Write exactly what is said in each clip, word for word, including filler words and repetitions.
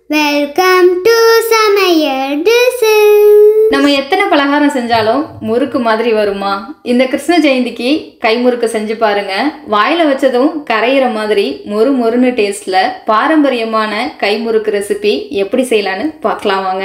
Welcome to சமையல் dish. நம்ம எத்தனை பலகாரம் செஞ்சாலும் முறுக்கு மாதிரி வருமா? இந்த கிருஷ்ண ஜெயந்திக்கு கை முறுக்கு செஞ்சு பாருங்க. வாயில வச்சதும் கரையிற மாதிரி மொறு மொறுன்னு டேஸ்ட்ல பாரம்பரியமான கை முறுக்கு ரெசிபி எப்படி செய்யலான்னு பார்க்கலாம் வாங்க.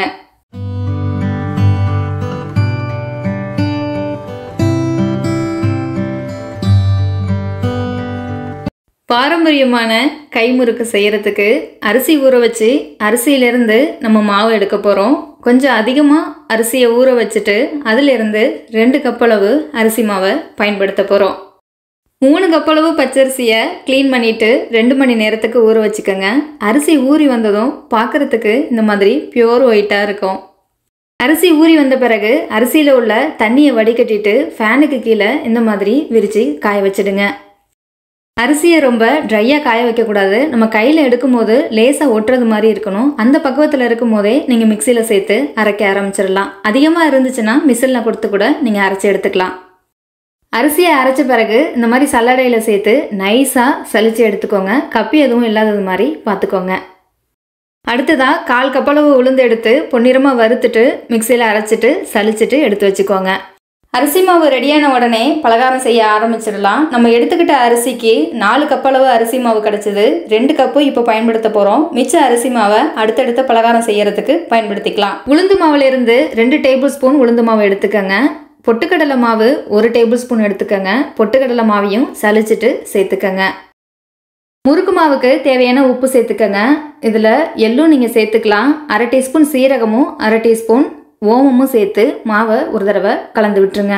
பாரம்பரியமான கை முறுக்கு செய்யறதுக்கு அரிசி ஊற வச்சு அரிசியிலிருந்து நம்ம மாவு எடுக்க போகிறோம். கொஞ்சம் அதிகமாக அரிசியை ஊற வச்சுட்டு அதிலிருந்து ரெண்டு கப்பளவு அரிசி மாவை பயன்படுத்த போகிறோம். மூணு கப்பளவு பச்சரிசியை க்ளீன் பண்ணிவிட்டு ரெண்டு மணி நேரத்துக்கு ஊற வச்சுக்கோங்க. அரிசி ஊறி வந்ததும் பார்க்குறதுக்கு இந்த மாதிரி பியூர் ஒயிட்டாக இருக்கும். அரிசி ஊறி வந்த பிறகு அரிசியில் உள்ள தண்ணியை வடிகட்டிட்டு ஃபேனுக்கு கீழே இந்த மாதிரி விரித்து காய வச்சிடுங்க. அரிசியை ரொம்ப ட்ரையாக காய வைக்கக்கூடாது. நம்ம கையில் எடுக்கும் போது லேசாக ஒட்டுறது மாதிரி இருக்கணும். அந்த பக்குவத்தில் இருக்கும் போதே நீங்கள் மிக்சியில் சேர்த்து அரைக்க ஆரம்பிச்சிடலாம். அதிகமாக இருந்துச்சுன்னா மிக்சியில் கொடுத்து கூட நீங்கள் அரைச்சி எடுத்துக்கலாம். அரிசியை அரைச்ச பிறகு இந்த மாதிரி சல்லடையில் சேர்த்து நைஸாக சலிச்சு எடுத்துக்கோங்க. கப்பி எதுவும் இல்லாதது மாதிரி பார்த்துக்கோங்க. அடுத்ததாக கால் கப்பளவு உளுந்து எடுத்து பொன்னிறமாக வறுத்துட்டு மிக்சியில் அரைச்சிட்டு சலிச்சிட்டு எடுத்து வச்சுக்கோங்க. அரிசி மாவு ரெடியான உடனே பலகாரம் செய்ய ஆரம்பிச்சிடலாம். நம்ம எடுத்துக்கிட்ட அரிசிக்கு நாலு கப்பளவு அரிசி மாவு கிடச்சிது. ரெண்டு கப்பு இப்போ பயன்படுத்த போகிறோம். மிச்ச அரிசி மாவை அடுத்தடுத்த பலகாரம் செய்யறதுக்கு பயன்படுத்திக்கலாம். உளுந்து மாவுலேருந்து ரெண்டு டேபிள் ஸ்பூன் உளுந்து மாவு எடுத்துக்கோங்க. பொட்டுக்கடலை மாவு ஒரு டேபிள் ஸ்பூன் எடுத்துக்கோங்க. பொட்டுக்கடலை மாவையும் சலிச்சிட்டு சேர்த்துக்கோங்க. முறுக்கு மாவுக்கு தேவையான உப்பு சேர்த்துக்கோங்க. இதில் எள்ளும் நீங்கள் சேர்த்துக்கலாம். அரை டீஸ்பூன் சீரகமும் அரை டீஸ்பூன் ஓமமும் சேர்த்து மாவை ஒரு தடவை கலந்து விட்டுருங்க.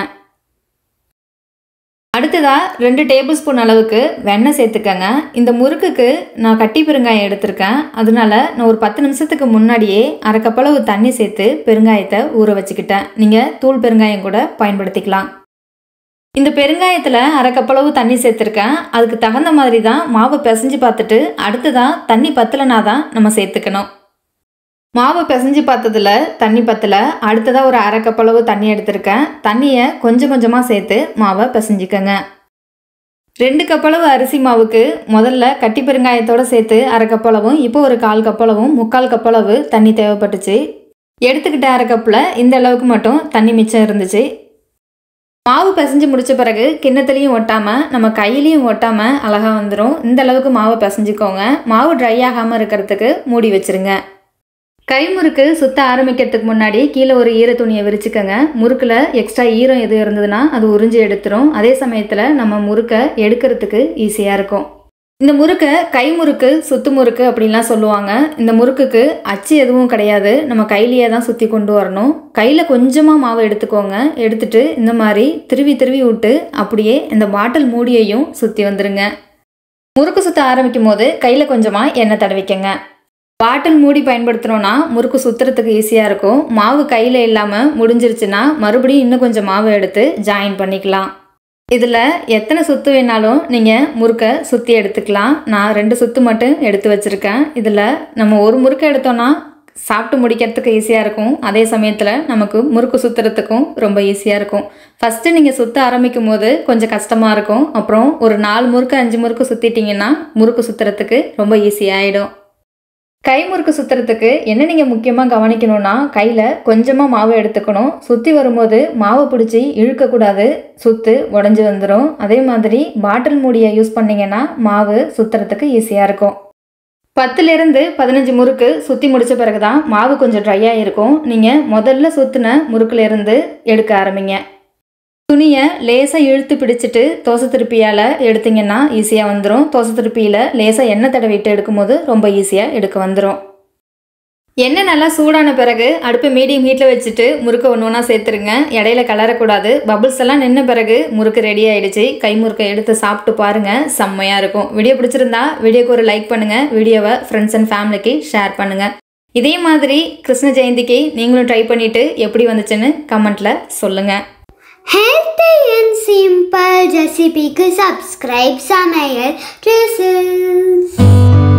அடுத்ததாக ரெண்டு டேபிள் ஸ்பூன் அளவுக்கு வெண்ணெய் சேர்த்துக்கங்க. இந்த முறுக்குக்கு நான் கட்டி பெருங்காயம் எடுத்திருக்கேன். அதனால நான் ஒரு பத்து நிமிஷத்துக்கு முன்னாடியே அரை கப்பளவு தண்ணி சேர்த்து பெருங்காயத்தை ஊற வச்சுக்கிட்டேன். நீங்கள் தூள் பெருங்காயம் கூட பயன்படுத்திக்கலாம். இந்த பெருங்காயத்தில் அரை கப்பளவு தண்ணி சேர்த்துருக்கேன். அதுக்கு தகுந்த மாதிரி தான் மாவை பிசைஞ்சு பார்த்துட்டு அடுத்ததாக தண்ணி பத்தலைனா தான் நம்ம சேர்த்துக்கணும். மாவு பிசைஞ்சு பார்த்ததில் தண்ணி பத்தலை. அடுத்ததாக ஒரு அரை கப்பளவு தண்ணி எடுத்திருக்கேன். தண்ணியை கொஞ்சம் கொஞ்சமாக சேர்த்து மாவை பிசைஞ்சிக்கங்க. ரெண்டு கப்பளவு அரிசி மாவுக்கு முதல்ல கட்டி பெருங்காயத்தோடு சேர்த்து அரை கப்பளவும், இப்போ ஒரு கால் கப்பளவும் முக்கால் கப்பளவு தண்ணி தேவைப்பட்டுச்சு. எடுத்துக்கிட்ட அரை கப்பில் இந்த அளவுக்கு மட்டும் தண்ணி மிச்சம் இருந்துச்சு. மாவு பிசைஞ்சு முடித்த பிறகு கிண்ணத்துலேயும் ஒட்டாமல் நம்ம கையிலையும் ஒட்டாமல் அழகாக வந்துடும். இந்த அளவுக்கு மாவை பிசைஞ்சிக்கோங்க. மாவு ட்ரை ஆகாமல் இருக்கிறதுக்கு மூடி வச்சுருங்க. கை முறுக்கு சுத்த ஆரம்பிக்கிறதுக்கு முன்னாடி கீழே ஒரு ஈர துணியை விரிச்சுக்கோங்க. முறுக்கில் எக்ஸ்ட்ரா ஈரம் எது இருந்ததுன்னா அது உறிஞ்சி எடுத்துரும். அதே சமயத்தில் நம்ம முறுக்கை எடுக்கிறதுக்கு ஈஸியாக இருக்கும். இந்த முறுக்கை கை முறுக்கு சுத்து முறுக்கு அப்படின்லாம் சொல்லுவாங்க. இந்த முறுக்குக்கு அச்சு எதுவும் கிடையாது. நம்ம கையிலேயே தான் சுற்றி கொண்டு வரணும். கையில் கொஞ்சமாக மாவு எடுத்துக்கோங்க. எடுத்துட்டு இந்த மாதிரி திருவி திருவி விட்டு அப்படியே இந்த பாட்டில் மூடியையும் சுற்றி வந்துடுங்க. முறுக்கு சுற்ற ஆரம்பிக்கும் போது கையில் கொஞ்சமாக எண்ணெய் தடவிக்கங்க. பாட்டில் மூடி பயன்படுத்துகிறோன்னா முறுக்கு சுற்றுறதுக்கு ஈஸியாக இருக்கும். மாவு கையில் இல்லாமல் முடிஞ்சிருச்சுன்னா மறுபடியும் இன்னும் கொஞ்சம் மாவு எடுத்து ஜாயின் பண்ணிக்கலாம். இதில் எத்தனை சுற்று வேணாலும் நீங்கள் முறுக்கை சுற்றி எடுத்துக்கலாம். நான் ரெண்டு சுற்று மட்டும் எடுத்து வச்சுருக்கேன். இதில் நம்ம ஒரு முறுக்கை எடுத்தோன்னா சாப்பிட்டு முடிக்கிறதுக்கு ஈஸியாக இருக்கும். அதே சமயத்தில் நமக்கு முறுக்கு சுற்றுறதுக்கும் ரொம்ப ஈஸியாக இருக்கும். ஃபஸ்ட்டு நீங்கள் சுற்ற ஆரம்பிக்கும் போது கொஞ்சம் கஷ்டமாக இருக்கும். அப்புறம் ஒரு நாலு முறுக்கு அஞ்சு முறுக்கு சுற்றிட்டிங்கன்னா முறுக்கு சுற்றுறதுக்கு ரொம்ப ஈஸியாகிடும். கை முறுக்கு சுற்றுறதுக்கு என்ன நீங்கள் முக்கியமாக கவனிக்கணும்னா கையில் கொஞ்சமாக மாவு எடுத்துக்கணும். சுற்றி வரும்போது மாவு பிடிச்சி இழுக்கக்கூடாது. சுற்று உடஞ்சி வந்துடும். அதே மாதிரி பாட்டில் மூடியை யூஸ் பண்ணிங்கன்னா மாவு சுற்றுறதுக்கு ஈஸியாக இருக்கும். பத்துலேருந்து பதினஞ்சு முறுக்கு சுற்றி முடித்த பிறகு தான் மாவு கொஞ்சம் ட்ரையாக இருக்கும். நீங்கள் முதல்ல சுற்றின முறுக்குலேருந்து எடுக்க ஆரம்பிங்க. துணியை லேசாக இழுத்து பிடிச்சிட்டு தோசை திருப்பியால் எடுத்திங்கன்னா ஈஸியாக வந்துடும். தோசை திருப்பியில் லேசாக எண்ணெய் தடவிட்டு எடுக்கும்போது ரொம்ப ஈஸியாக எடுக்க வந்துடும். எண்ணெய் நல்லா சூடான பிறகு அடுப்பை மீடியம் ஹீட்டில் வச்சுட்டு முறுக்கை ஒன்று ஒன்றா சேர்த்துருங்க. இடையில கலரக்கூடாது. பபுள்ஸ் எல்லாம் நின்ன பிறகு முறுக்கு ரெடி ஆகிடுச்சு. கை முறுக்கை எடுத்து சாப்பிட்டு பாருங்கள், செம்மையாக இருக்கும். வீடியோ பிடிச்சிருந்தா வீடியோக்கு ஒரு லைக் பண்ணுங்கள். வீடியோவை ஃப்ரெண்ட்ஸ் அண்ட் ஃபேமிலிக்கு ஷேர் பண்ணுங்கள். இதே மாதிரி கிருஷ்ண ஜெயந்திக்கு நீங்களும் ட்ரை பண்ணிவிட்டு எப்படி வந்துச்சுன்னு கமெண்ட்டில் சொல்லுங்கள். Healthy and simple recipe ku subscribe Samaiyal Dishes.